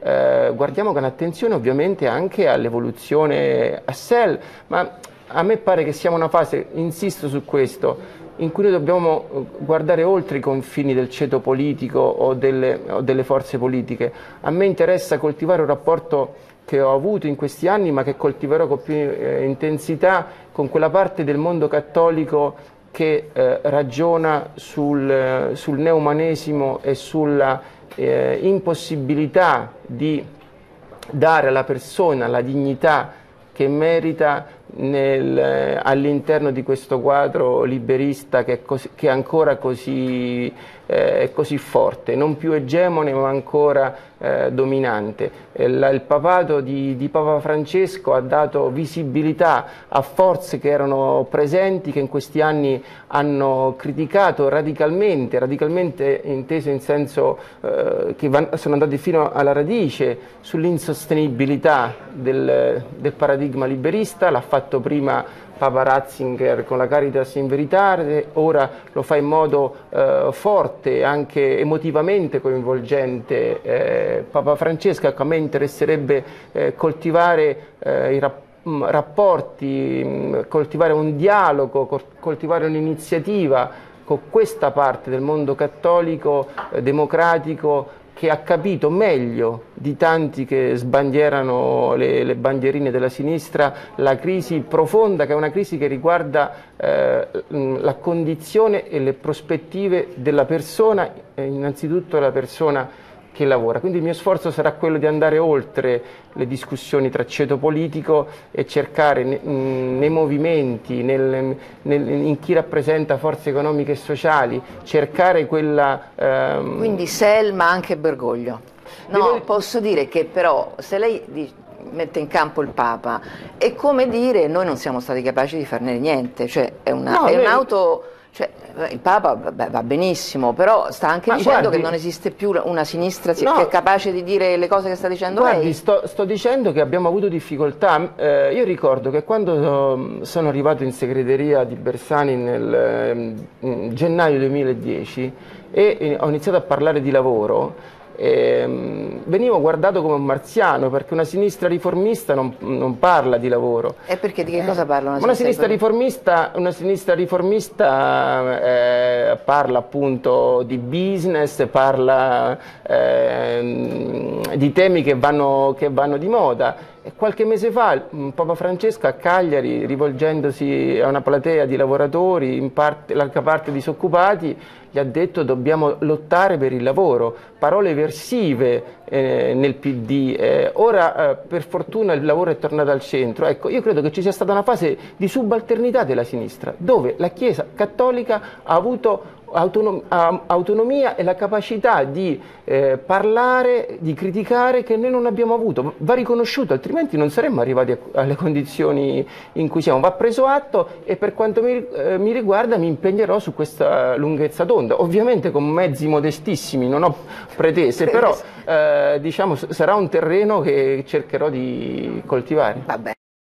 guardiamo con attenzione ovviamente anche all'evoluzione a SEL, ma a me pare che siamo in una fase, insisto su questo, in cui noi dobbiamo guardare oltre i confini del ceto politico o delle forze politiche. A me interessa coltivare un rapporto che ho avuto in questi anni, ma che coltiverò con più intensità con quella parte del mondo cattolico che ragiona sul neoumanesimo e sulla impossibilità di dare alla persona la dignità che merita all'interno di questo quadro liberista che è ancora così forte, non più egemone ma ancora dominante. Il papato di Papa Francesco ha dato visibilità a forze che erano presenti, che in questi anni hanno criticato radicalmente inteso in senso che sono andati fino alla radice sull'insostenibilità del paradigma liberista. L'ha fatto prima Papa Ratzinger con la Caritas in Veritate, ora lo fa in modo forte, anche emotivamente coinvolgente Papa Francesco. A me interesserebbe coltivare i rapporti, coltivare un dialogo, coltivare un'iniziativa con questa parte del mondo cattolico, democratico, che ha capito meglio di tanti che sbandierano le bandierine della sinistra la crisi profonda, che è una crisi che riguarda la condizione e le prospettive della persona, innanzitutto della persona che lavora. Quindi il mio sforzo sarà quello di andare oltre le discussioni tra ceto politico e cercare nei movimenti, in chi rappresenta forze economiche e sociali, cercare quella... Quindi SEL ma anche Bergoglio. No, posso dire che però se lei mette in campo il Papa è come dire noi non siamo stati capaci di farne niente, cioè cioè, il Papa va benissimo, però sta anche dicendo che non esiste più una sinistra che è capace di dire le cose che sta dicendo lei. Sto dicendo che abbiamo avuto difficoltà. Io ricordo che quando sono arrivato in segreteria di Bersani nel gennaio 2010 e ho iniziato a parlare di lavoro, venivo guardato come un marziano, perché una sinistra riformista non parla di lavoro. E perché di che cosa parla una sinistra riformista? Una sinistra riformista parla appunto di business, parla di temi che vanno di moda. E qualche mese fa Papa Francesco a Cagliari, rivolgendosi a una platea di lavoratori, larga parte disoccupati, gli ha detto dobbiamo lottare per il lavoro, parole eversive nel PD. Ora per fortuna il lavoro è tornato al centro. Ecco, io credo che ci sia stata una fase di subalternità della sinistra, dove la Chiesa cattolica ha avuto autonomia e la capacità di parlare, di criticare, che noi non abbiamo avuto. Va riconosciuto, altrimenti non saremmo arrivati alle condizioni in cui siamo. Va preso atto e per quanto mi riguarda mi impegnerò su questa lunghezza d'onda, ovviamente con mezzi modestissimi, non ho pretese, però diciamo sarà un terreno che cercherò di coltivare. Vabbè.